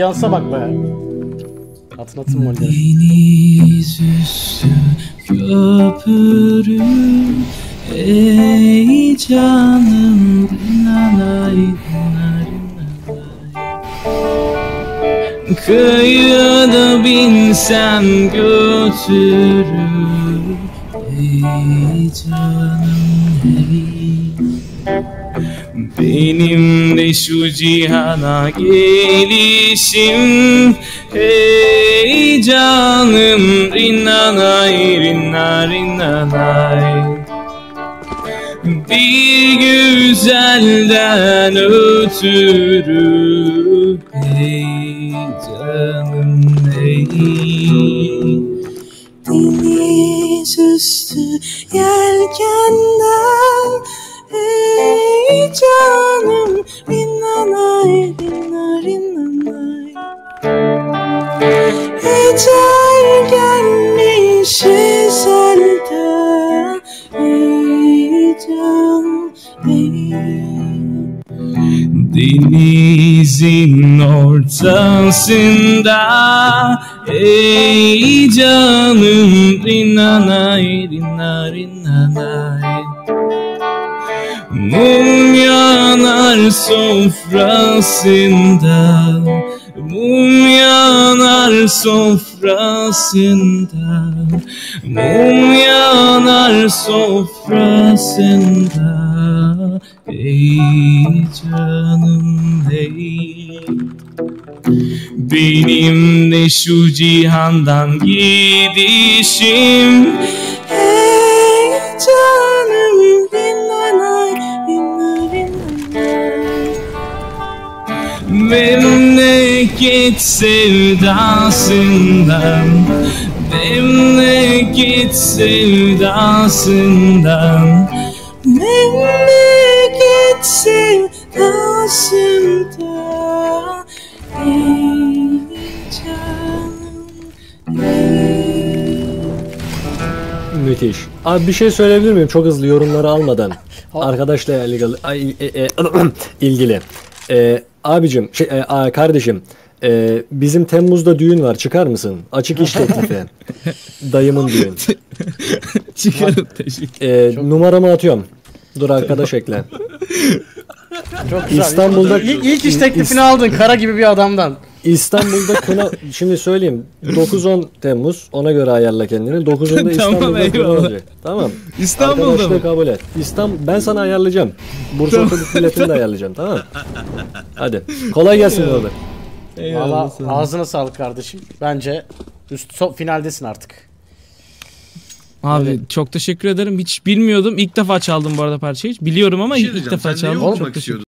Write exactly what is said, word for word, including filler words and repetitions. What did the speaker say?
ambiyansa bak be. Atın atın molleri. Deniz üstü köprü, ey canım nanay nanay. Kıyıda binsem götürür, ey canım ey. Benim de şu cihana gelişim, hey canım rinnanay rinna rinnanay. Bir güzelden ötürü, hey canım hey. Deniz üstü yelkenden, ey canım rinnanay rinna rinnanay. Ecel gelmişiz elden, ey canım ey. Denizin ortasında, ey canım rinnanay rinna rinnanay. Mum yanar sofrasında, mum yanar sofrasında, mum yanar sofrasında, ey canım ey. Benim de şu cihandan gidişim, ey canım rinnanay rinna rinnanay. Memleket sevdasından, memleket sevdasından, memleket sevdasından, ey canım ey. Müthiş. Abi bir şey söyleyebilir miyim? Çok hızlı yorumları almadan. Arkadaşla ilgili. E, e, ilgili. E, abicim, şey, e, kardeşim. E, bizim Temmuz'da düğün var. Çıkar mısın? Açık iş teklifi. Dayımın düğün. Çıkarım teşekkür. E, numaramı atıyorum. Dur arkadaş ekle. Çok güzel. İstanbul'da İlk, ilk iş teklifini aldın kara gibi bir adamdan. İstanbul'da kına, şimdi söyleyeyim, dokuz on Temmuz, ona göre ayarla kendini. dokuz onda Tamam, İstanbul'da kına olacak. Tamam. İstanbul'da arkadaşlığı mı? kabul et. İstanbul, ben sana ayarlayacağım. Bursa Tamam. otobüs biletini de ayarlayacağım, tamam. Hadi. Kolay gelsin orada. Valla ağzına sağlık kardeşim. Bence üst so finaldesin artık. Abi Evet. çok teşekkür ederim. Hiç bilmiyordum. İlk defa çaldım bu arada parçayı. Biliyorum ama Bir şey ilk diyeceğim, defa sen neyi çaldım. okumak Çok teşekkür istiyordun?